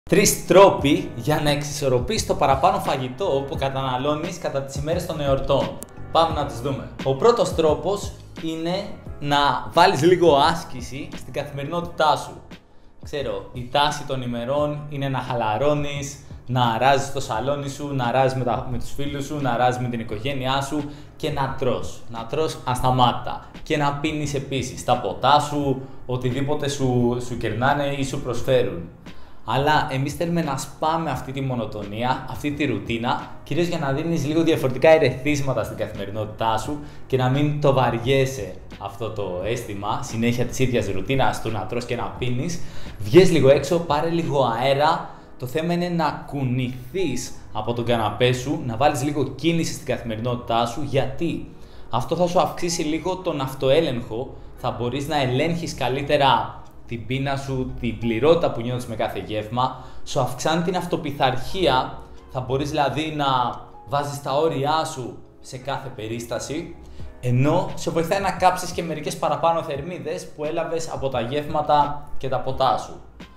Τρεις τρόποι για να εξισορροπείς το παραπάνω φαγητό που καταναλώνεις κατά τις ημέρες των εορτών. Πάμε να τις δούμε. Ο πρώτος τρόπος είναι να βάλεις λίγο άσκηση στην καθημερινότητά σου. Ξέρω, η τάση των ημερών είναι να χαλαρώνεις, να αράζεις το σαλόνι σου, να αράζεις με τους φίλους σου, να αράζεις με την οικογένειά σου και να τρως. Να τρως ασταμάτητα και να πίνεις επίσης τα ποτά σου, οτιδήποτε σου κερνάνε ή σου προσφέρουν. Αλλά εμείς θέλουμε να σπάμε αυτή τη μονοτονία, αυτή τη ρουτίνα, κυρίως για να δίνεις λίγο διαφορετικά ερεθίσματα στην καθημερινότητά σου και να μην το βαριέσαι αυτό το αίσθημα, συνέχεια της ίδιας ρουτίνας του να τρως και να πίνεις. Βγες λίγο έξω, πάρε λίγο αέρα. Το θέμα είναι να κουνηθείς από τον καναπέ σου, να βάλεις λίγο κίνηση στην καθημερινότητά σου, γιατί αυτό θα σου αυξήσει λίγο τον αυτοέλεγχο, θα μπορείς να ελέγχεις καλύτερα την πείνα σου, την πληρότητα που νιώθεις με κάθε γεύμα, σου αυξάνει την αυτοπιθαρχία, θα μπορείς δηλαδή να βάζεις τα όρια σου σε κάθε περίσταση, ενώ σε βοηθάει να κάψεις και μερικές παραπάνω θερμίδες που έλαβες από τα γεύματα και τα ποτά σου.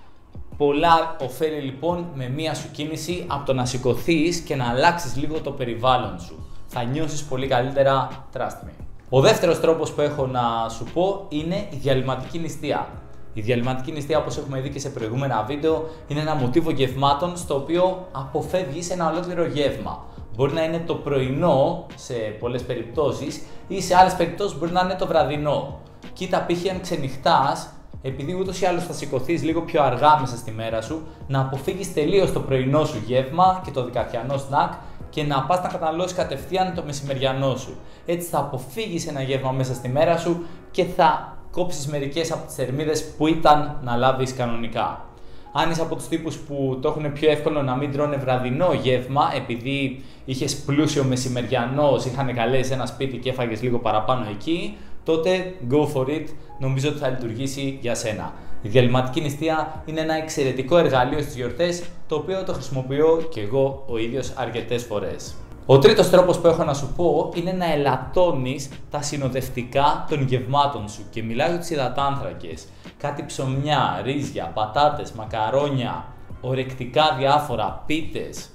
Πολλά ωφέλη λοιπόν με μία σου κίνηση από το να σηκωθείς και να αλλάξεις λίγο το περιβάλλον σου. Θα νιώσεις πολύ καλύτερα, trust me. Ο δεύτερος τρόπος που έχω να σου πω είναι η διαλυματική νηστεία. Η διαλυματική νηστεία, όπως έχουμε δει και σε προηγούμενα βίντεο, είναι ένα μοτίβο γευμάτων στο οποίο αποφεύγεις ένα ολόκληρο γεύμα. Μπορεί να είναι το πρωινό σε πολλές περιπτώσεις ή σε άλλες περιπτώσεις μπορεί να είναι το βραδινό. Κοίτα π.χ. αν ξενυχτάς, επειδή ούτως ή άλλως θα σηκωθείς λίγο πιο αργά μέσα στη μέρα σου, να αποφύγεις τελείως το πρωινό σου γεύμα και το δικαθιανό σνακ και να πας να καταναλώσεις κατευθείαν το μεσημεριανό σου. Έτσι θα αποφύγεις ένα γεύμα μέσα στη μέρα σου και θα κόψεις μερικές από τις θερμίδες που ήταν να λάβεις κανονικά. Αν είσαι από τους τύπους που το έχουν πιο εύκολο να μην τρώνε βραδινό γεύμα, επειδή είχες πλούσιο μεσημεριανό, είχαν καλέσει ένα σπίτι και έφαγες λίγο παραπάνω εκεί, τότε go for it, νομίζω ότι θα λειτουργήσει για σένα. Η διαλυματική νηστεία είναι ένα εξαιρετικό εργαλείο στις γιορτές, το οποίο το χρησιμοποιώ και εγώ ο ίδιος αρκετές φορές. Ο τρίτος τρόπος που έχω να σου πω είναι να ελαττώνεις τα συνοδευτικά των γευμάτων σου και μιλάω για τους υδατάνθρακες, κάτι ψωμιά, ρύζια, πατάτες, μακαρόνια, ορεκτικά διάφορα, πίτες.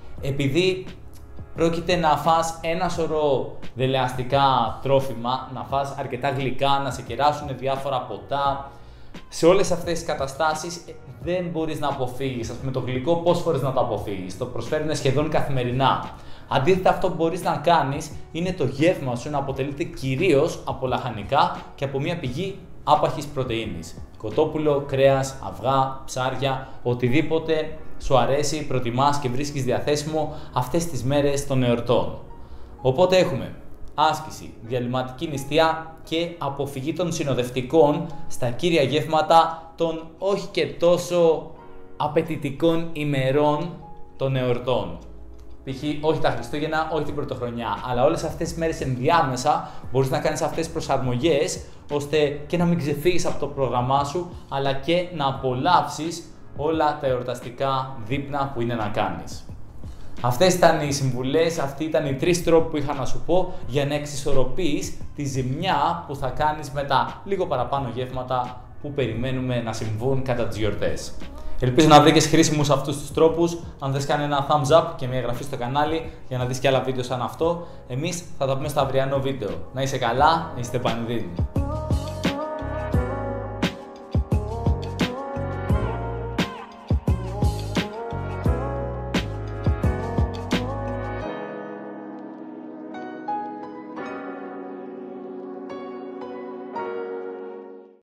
Επειδή πρόκειται να φας ένα σωρό δελεαστικά τρόφιμα, να φας αρκετά γλυκά, να σε κεράσουν διάφορα ποτά, σε όλες αυτές τις καταστάσεις δεν μπορείς να αποφύγεις. Ας πούμε το γλυκό πόσες φορές να το αποφύγεις, το προσφέρουν σχεδόν καθημερινά. Αντίθετα, αυτό που μπορείς να κάνεις είναι το γεύμα σου να αποτελείται κυρίως από λαχανικά και από μια πηγή άπαχης πρωτεΐνης. Κοτόπουλο, κρέας, αυγά, ψάρια, οτιδήποτε σου αρέσει, προτιμάς και βρίσκεις διαθέσιμο αυτές τις μέρες των εορτών. Οπότε έχουμε άσκηση, διαλυματική νηστεία και αποφυγή των συνοδευτικών στα κύρια γεύματα των όχι και τόσο απαιτητικών ημερών των εορτών. Π.χ. όχι τα Χριστούγεννα, όχι την Πρωτοχρονιά, αλλά όλες αυτές τις μέρες ενδιάμεσα μπορείς να κάνεις αυτές τις προσαρμογές ώστε και να μην ξεφύγεις από το πρόγραμμά σου, αλλά και να απολαύσεις όλα τα εορταστικά δείπνα που είναι να κάνεις. Αυτές ήταν οι συμβουλές, αυτοί ήταν οι τρεις τρόποι που είχα να σου πω για να εξισορροπείς τη ζημιά που θα κάνεις με τα λίγο παραπάνω γεύματα που περιμένουμε να συμβούν κατά τις γιορτές. Ελπίζω να βρήκες χρήσιμους αυτούς τους τρόπους. Αν θες κάνε ένα thumbs up και μια εγγραφή στο κανάλι για να δεις και άλλα βίντεο σαν αυτό. Εμείς θα τα πούμε στο αυριανό βίντεο. Να είσαι καλά, να είστε πανηδίνοι.